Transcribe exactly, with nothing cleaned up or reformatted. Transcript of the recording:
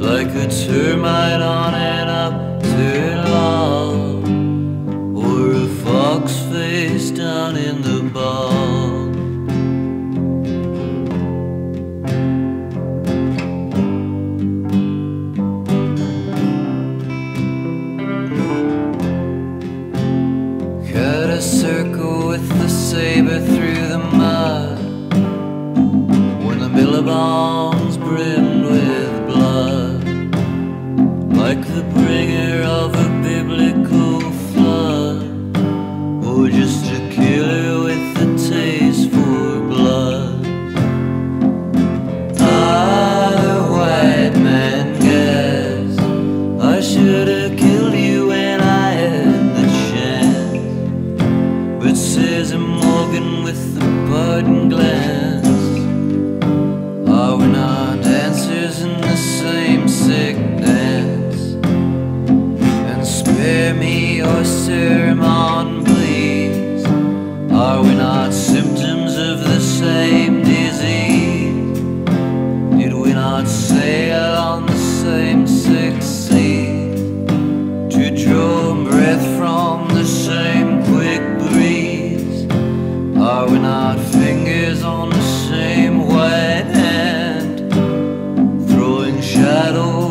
like a termite on an upturned log, or a fox face down in the bog. Cut a circle with the sabre through the mud, when the billabongs brimmed with blood, like the bringer of a biblical flood, or just a killer with a taste for blood. Ah, the white man guessed I should have killed you when I had the chance, but says a Morgan with the pardon glance, are we not dancers in the same sick dance? And spare me your sermon, please. Are we not symptoms of the same disease? Did we not sail on the same sick sea, to draw breath from the same quick breeze? Are we not fingers on the same white hand, throwing shadows